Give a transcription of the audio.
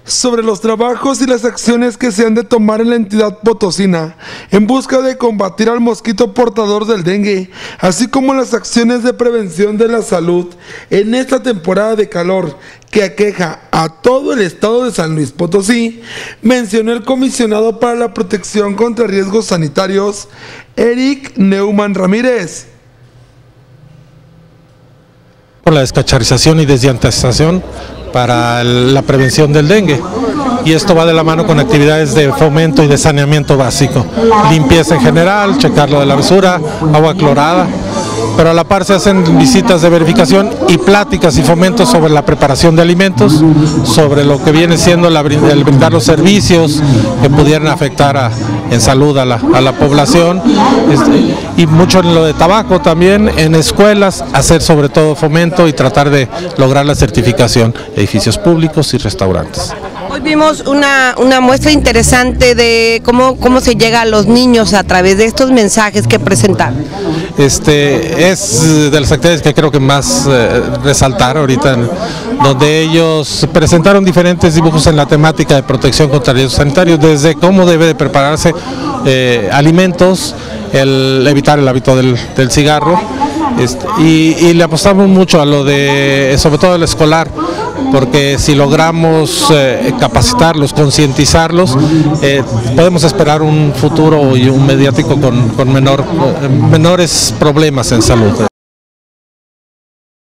sobre los trabajos y las acciones que se han de tomar en la entidad potosina en busca de combatir al mosquito portador del dengue, así como las acciones de prevención de la salud en esta temporada de calor que aqueja a todo el estado de San Luis Potosí, mencionó el comisionado para la protección contra riesgos sanitarios, Eric Neumann Ramírez. Por la descacharización y desdiantización para la prevención del dengue, y esto va de la mano con actividades de fomento y de saneamiento básico, limpieza en general, checar lo de la basura, agua clorada, pero a la par se hacen visitas de verificación y pláticas y fomentos sobre la preparación de alimentos, sobre lo que viene siendo el brindar los servicios que pudieran afectar en salud a la población, y mucho en lo de tabaco también, en escuelas, hacer sobre todo fomento y tratar de lograr la certificación, edificios públicos y restaurantes. Hoy vimos una muestra interesante de cómo se llega a los niños a través de estos mensajes que presentan. Es de las actividades que creo que más resaltar ahorita, donde ellos presentaron diferentes dibujos en la temática de protección contra riesgos sanitarios, desde cómo debe de prepararse alimentos, el evitar el hábito del cigarro, y le apostamos mucho a lo de, sobre todo el escolar, porque si logramos capacitarlos, concientizarlos, podemos esperar un futuro y un mediático con menores problemas en salud.